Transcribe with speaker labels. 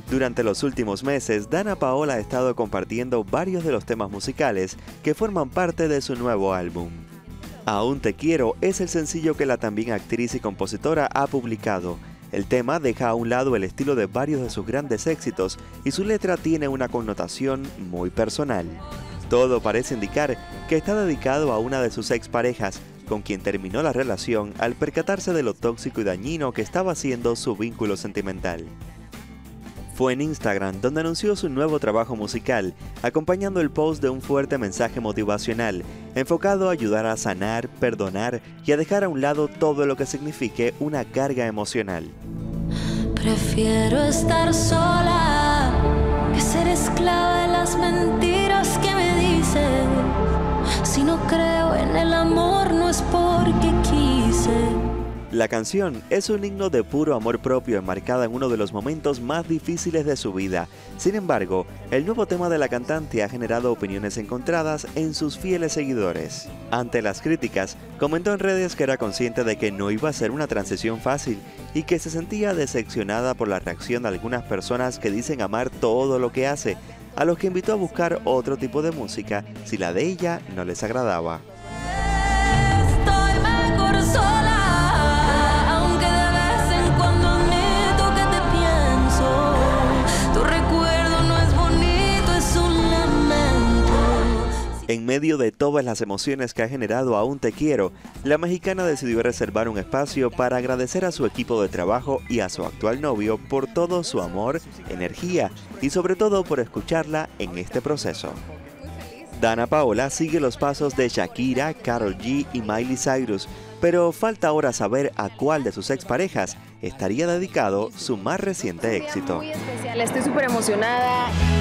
Speaker 1: Durante los últimos meses, Danna Paola ha estado compartiendo varios de los temas musicales que forman parte de su nuevo álbum. Aún te quiero es el sencillo que la también actriz y compositora ha publicado. El tema deja a un lado el estilo de varios de sus grandes éxitos y su letra tiene una connotación muy personal. Todo parece indicar que está dedicado a una de sus exparejas, con quien terminó la relación al percatarse de lo tóxico y dañino que estaba siendo su vínculo sentimental. Fue en Instagram donde anunció su nuevo trabajo musical, acompañando el post de un fuerte mensaje motivacional, enfocado a ayudar a sanar, perdonar y a dejar a un lado todo lo que signifique una carga emocional.
Speaker 2: Prefiero estar sola que ser esclava de las mentiras que me dicen. Si no creo en el amor no es porque quise.
Speaker 1: La canción es un himno de puro amor propio enmarcada en uno de los momentos más difíciles de su vida. Sin embargo, el nuevo tema de la cantante ha generado opiniones encontradas en sus fieles seguidores. Ante las críticas, comentó en redes que era consciente de que no iba a ser una transición fácil y que se sentía decepcionada por la reacción de algunas personas que dicen amar todo lo que hace, a los que invitó a buscar otro tipo de música si la de ella no les agradaba.
Speaker 2: Estoy mejor sola.
Speaker 1: En medio de todas las emociones que ha generado Aún te quiero, la mexicana decidió reservar un espacio para agradecer a su equipo de trabajo y a su actual novio por todo su amor, energía y sobre todo por escucharla en este proceso. Danna Paola sigue los pasos de Shakira, Karol G y Miley Cyrus, pero falta ahora saber a cuál de sus exparejas estaría dedicado su más reciente éxito.
Speaker 3: Muy especial, estoy súper emocionada.